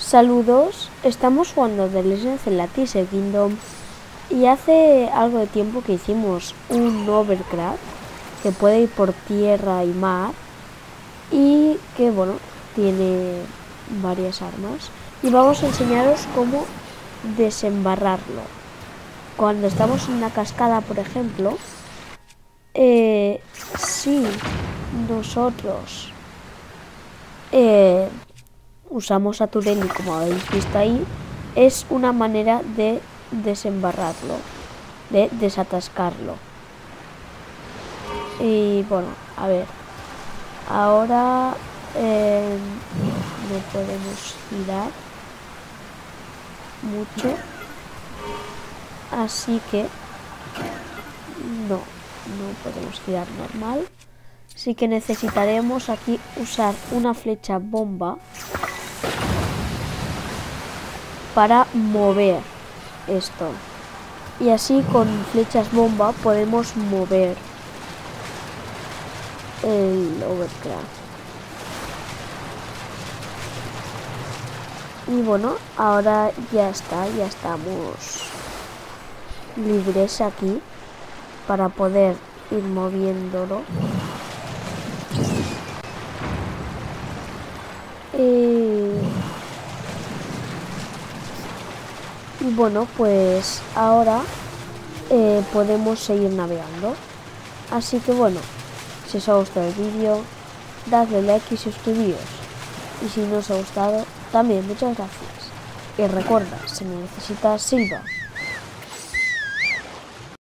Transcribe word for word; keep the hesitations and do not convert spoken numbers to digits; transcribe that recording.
Saludos, estamos jugando The Legend of Zelda Tears Kingdom y hace algo de tiempo que hicimos un Overcraft que puede ir por tierra y mar y que bueno, tiene varias armas y vamos a enseñaros cómo desembarrarlo. Cuando estamos en una cascada, por ejemplo, eh, si nosotros eh, usamos a Turelli, como habéis visto ahí, es una manera de desembarrarlo, de desatascarlo. Y bueno, a ver, ahora eh, no podemos girar mucho, así que no, no podemos girar normal. Así que necesitaremos aquí usar una flecha bomba para mover esto. Y así con flechas bomba podemos mover el Overcraft. Y bueno, ahora ya está, ya estamos libres aquí para poder ir moviéndolo. Y, y bueno, pues ahora eh, podemos seguir navegando. Así que bueno, si os ha gustado el vídeo, dadle like y suscribíos. Y si no os ha gustado, también muchas gracias. Y recuerda, si me necesitas, silba.